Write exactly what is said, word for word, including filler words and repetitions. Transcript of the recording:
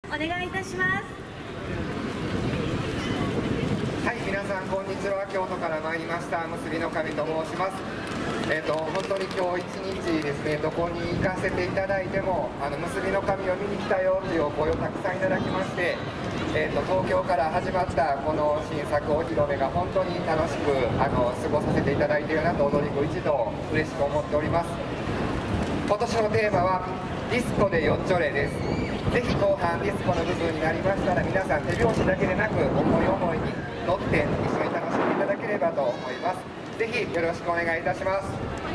お願いいたします。 はい、皆さんこんにちは。京都から参りました結びの神と申します。えーと本当に今日一日ですね、どこに行かせていただいてもあの結びの神を見に来たよというお声をたくさんいただきまして、えーと東京から始まったこの新作お披露目が本当に楽しくあの過ごさせていただいているなと踊り子一同嬉しく思っております。今年のテーマはディスコでよっちょれです。ぜひ後半ディスコの部分になりましたら、皆さん手拍子だけでなく思い思いに乗って一緒に楽しんでいただければと思います。ぜひよろしくお願いいたします。